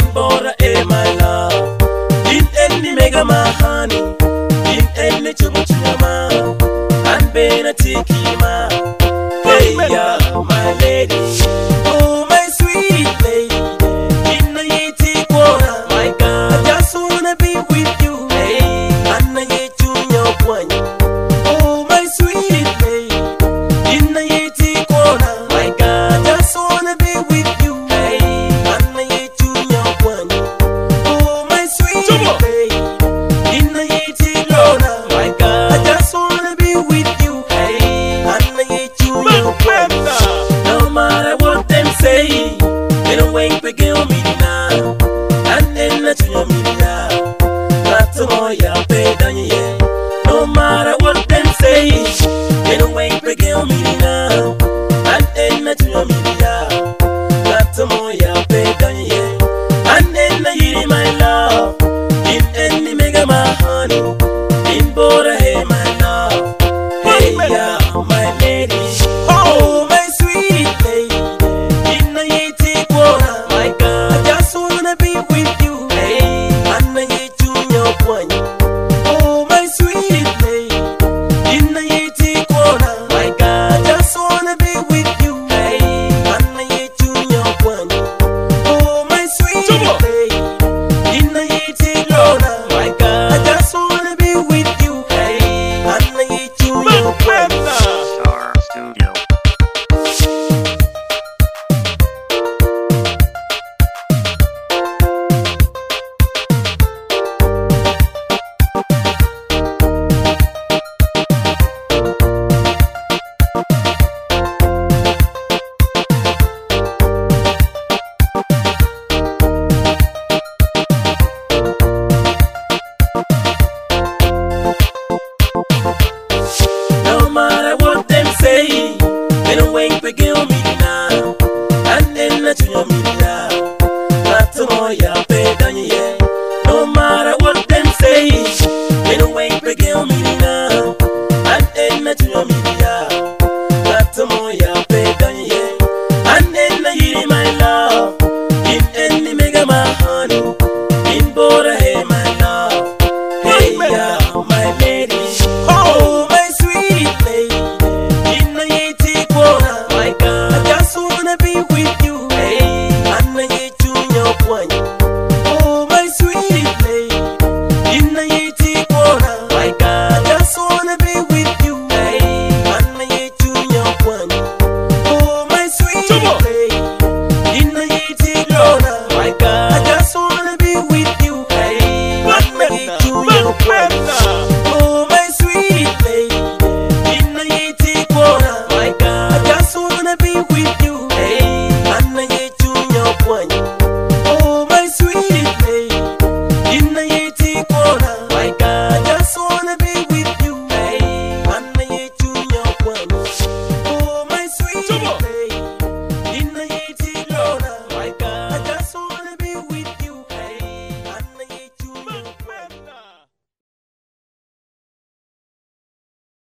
Imbora my love. In any mega my honey. In any chumuchama. And bena tiki ma. Hey ya, my lady. Oh my sweet lady. In the yeti corner. My God, I just wanna be with you. Hey, and the yetu nyokwan. Oh my sweet lady. In the yeti corner. My God, I just wanna be with you. Hey, and the yetu nyokwan. Oh my sweet lady. In the yeti corner. My God, I just wanna be with you. Hey, and the yetu nyokwan. No matter what them say, they don't wait for girl me now. And then let you know me now. Not tomorrow, yeah, pay down yeah. No matter what them say, they don't wait for girl me now. And then let you know me now. Not tomorrow, yeah, pay down yeah. And then I hear my love. In any mega my honey. In border, hey my love. Hey yeah, my lady. Oh my sweet lady. In the yeti corner. My God, I just wanna be with you. Hey, and the yetu nyokwan. Oh my sweet lady. In the yeti corner. My God, I just wanna be with you. Hey, and the yetu nyokwan. Oh my sweet lady. In the yeti corner. My God, I just wanna be with you. Hey, and the yetu nyokwan. Star Studio. No matter what them say, they don't wait for girl me now. And then let you know me now. Not tomorrow, yeah.